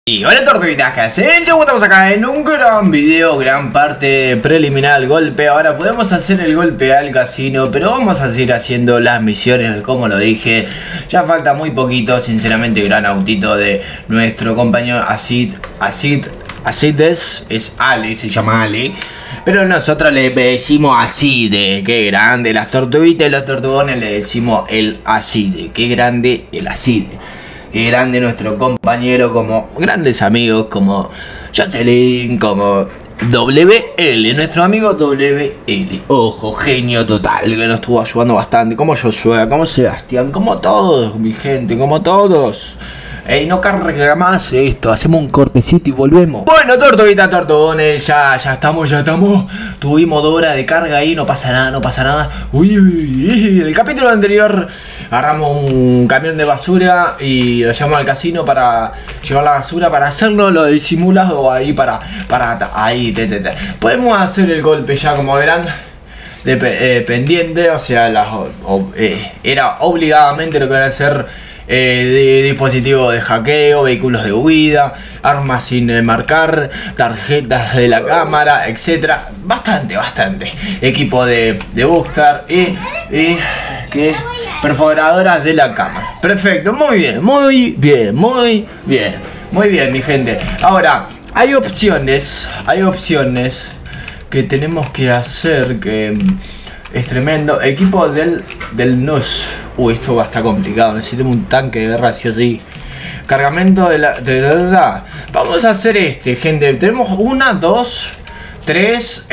Y hola tortuguitas, ¿qué hacen? Yo estamos acá en un gran video, gran parte preliminar al golpe. Ahora podemos hacer el golpe al casino, pero vamos a seguir haciendo las misiones, como lo dije. Ya falta muy poquito, sinceramente, gran autito de nuestro compañero Acid es Ale, se llama Ale. Pero nosotros le decimos Acide, qué grande. Las tortuguitas y los tortugones le decimos el Acide, qué grande el Acide. Qué grande nuestro compañero, como grandes amigos como Jocelyn, como WL, nuestro amigo WL. Ojo, genio total, que nos estuvo ayudando bastante, como Josué, como Sebastián, como todos, mi gente, como todos. Ey, no carga más esto, hacemos un cortecito y volvemos. Bueno, tortuguitas, tortugones, ya estamos. Tuvimos 2 horas de carga ahí, no pasa nada. Uy, en el capítulo anterior agarramos un camión de basura y lo llevamos al casino para llevar la basura, para hacerlo lo del simulado ahí, ahí, Podemos hacer el golpe ya, como verán, de pendiente, o sea, era obligadamente lo que van a hacer. De dispositivos de hackeo, vehículos de huida, armas sin marcar, tarjetas de la cámara, etcétera. Bastante. Equipo de Boostar y perforadoras de la cámara. Perfecto, muy bien, mi gente. Ahora, hay opciones que tenemos que hacer que es tremendo. Equipo del NUS. Uy, esto va a estar complicado. Necesito un tanque de guerra, sí o sí. Cargamento de la. Vamos a hacer gente. Tenemos 1, 2, 3,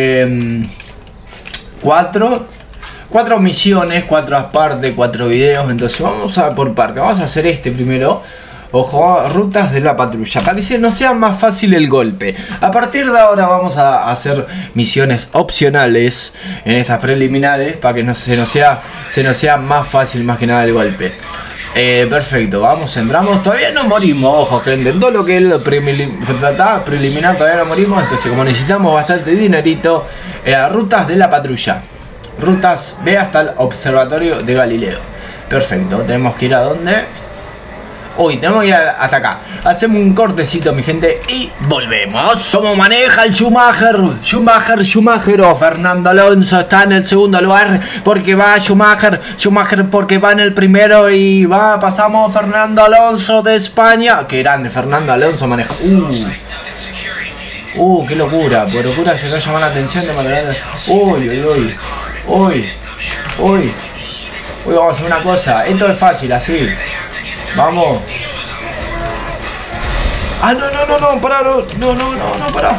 4 misiones, 4 aparte, 4 videos. Entonces vamos a por parte. Vamos a hacer primero. Ojo, rutas de la patrulla, para que no sea más fácil el golpe. A partir de ahora vamos a hacer misiones opcionales en estas preliminares, para que se nos sea más fácil, más que nada, el golpe. Perfecto, entramos, todavía no morimos, ojo gente, en todo lo que es lo preliminar todavía no morimos. Entonces, como necesitamos bastante dinerito, rutas de la patrulla, rutas, ve hasta el observatorio de Galileo. Perfecto, tenemos que ir a dónde. Uy, tenemos que ir hasta acá. Hacemos un cortecito, mi gente, y volvemos. ¿Cómo maneja el Schumacher? O Fernando Alonso está en el segundo lugar porque va Schumacher porque va en el primero y pasamos Fernando Alonso de España. Qué grande, Fernando Alonso maneja. Qué locura, por locura se va a llamar la atención de manera. Uy, vamos a hacer una cosa. Esto es fácil, así. Vamos. No, pará, no, pará.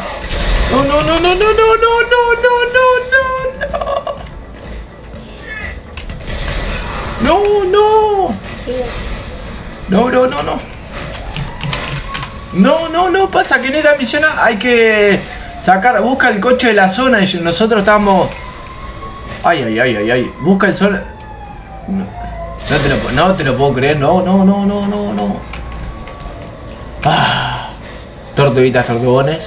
No, pasa que en esta misión hay que busca el coche de la zona y nosotros estamos. Ay, busca el sol. No te lo puedo creer, no. Tortuguitas, tortugones.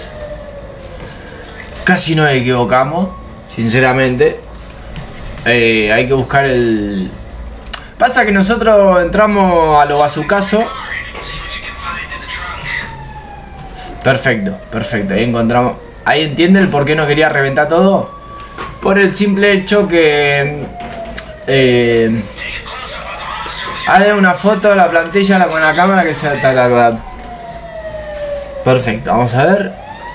Casi nos equivocamos, sinceramente. Hay que buscar el. Pasa que nosotros entramos a lo bazucazo. Perfecto. Ahí encontramos. Ahí entiende el por qué no quería reventar todo. Por el simple hecho que. Hazle una foto de la plantilla con la cámara que se ta. Perfecto, vamos a ver.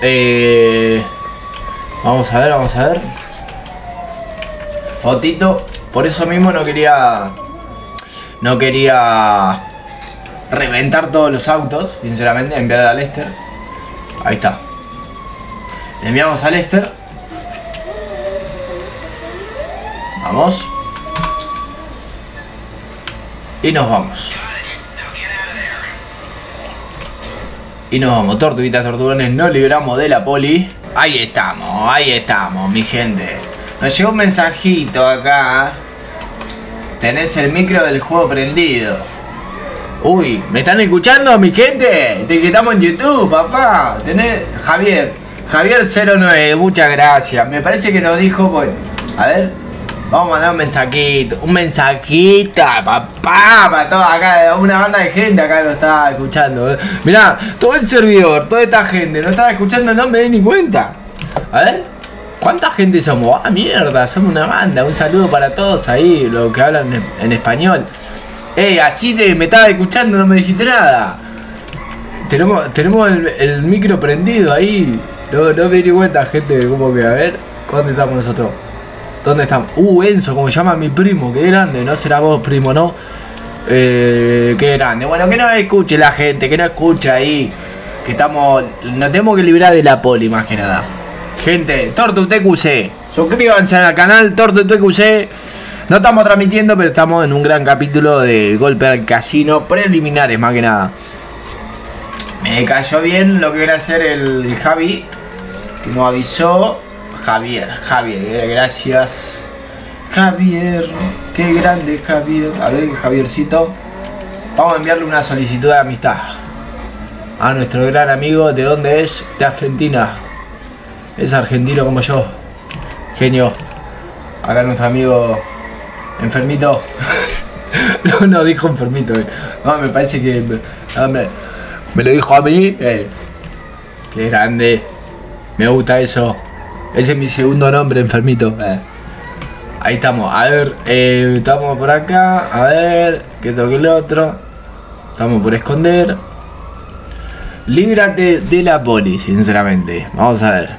Vamos a ver. Fotito. Por eso mismo no quería reventar todos los autos, sinceramente. Enviar a Lester. Ahí está. Le enviamos a Lester. Vamos. Y nos vamos. Tortuguitas, tortugones, nos libramos de la poli. Ahí estamos, mi gente. Nos llegó un mensajito acá. Tenés el micro del juego prendido. Uy, ¿me están escuchando, mi gente? Te quedamos en YouTube, papá. Tenés Javier 09, muchas gracias. Me parece que nos dijo, pues, a ver. Vamos a mandar un mensajito, papá, para toda acá, una banda de gente acá lo está escuchando. Mirá, todo el servidor, toda esta gente no estaba escuchando, no me di ni cuenta. A ver, ¿cuánta gente somos? Ah, mierda, somos una banda. Un saludo para todos ahí, los que hablan en español. Así me estaba escuchando, no me dijiste nada. Tenemos el micro prendido ahí. No me di cuenta, gente, como que, a ver, ¿dónde estamos nosotros? ¿Dónde estamos? Enzo, como se llama mi primo, qué grande, no será vos, primo, ¿no? Qué grande. Bueno, que no escuche la gente, que no escuche ahí. Que nos tenemos que librar de la poli, más que nada. Gente, TortuTQC, suscríbanse al canal TortuTQC. No estamos transmitiendo, pero estamos en un gran capítulo de Golpe al Casino, preliminares, más que nada. Me cayó bien lo que era hacer el Javi, que nos avisó. Javier, gracias. Javier, qué grande Javier. A ver, Javiercito. Vamos a enviarle una solicitud de amistad a nuestro gran amigo. ¿De dónde es? De Argentina. Es argentino como yo. Genio. Acá nuestro amigo enfermito. No dijo enfermito. No, me parece que me lo dijo a mí. Qué grande. Me gusta eso. Ese es mi segundo nombre, enfermito. Ahí estamos. A ver, estamos por acá. A ver, que toque el otro. Estamos por esconder. Líbrate de la poli, sinceramente. Vamos a ver.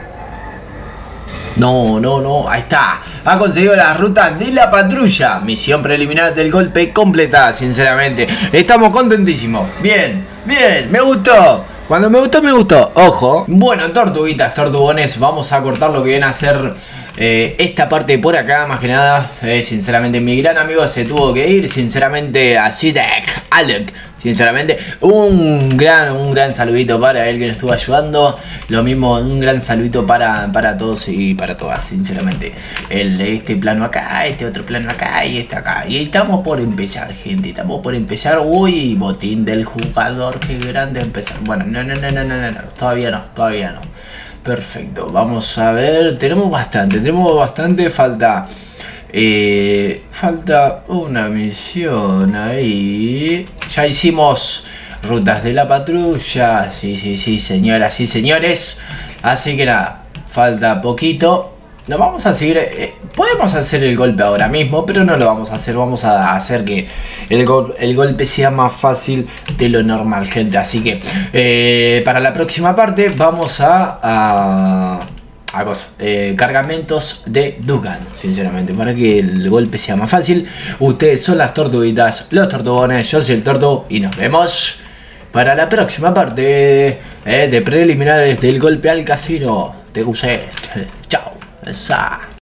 No. Ahí está. Ha conseguido las rutas de la patrulla. Misión preliminar del golpe completada, sinceramente. Estamos contentísimos. Bien. Me gustó. Cuando me gustó. Ojo. Bueno, tortuguitas, tortugones, vamos a cortar lo que viene a ser esta parte por acá, más que nada. Sinceramente, mi gran amigo se tuvo que ir. Sinceramente, así de Alec. Sinceramente, un gran saludito para él que nos estuvo ayudando. Lo mismo, un gran saludito para todos y para todas, sinceramente. Este plano acá, este otro plano acá y este acá. Y estamos por empezar, gente. Estamos por empezar. Uy, botín del jugador, qué grande empezar. Bueno, no. Todavía no. Perfecto, vamos a ver. Tenemos bastante. Falta una misión ahí. Ya hicimos rutas de la patrulla. Sí, señoras y señores. Así que nada, falta poquito. Nos vamos a seguir. Podemos hacer el golpe ahora mismo, pero no lo vamos a hacer. Vamos a hacer que el golpe sea más fácil de lo normal, gente. Así que para la próxima parte vamos a cargamentos de Dugan, sinceramente, para que el golpe sea más fácil. Ustedes son las tortuguitas, los tortugones, yo soy el tortu y nos vemos para la próxima parte de preliminares del golpe al casino. TQC. Chao.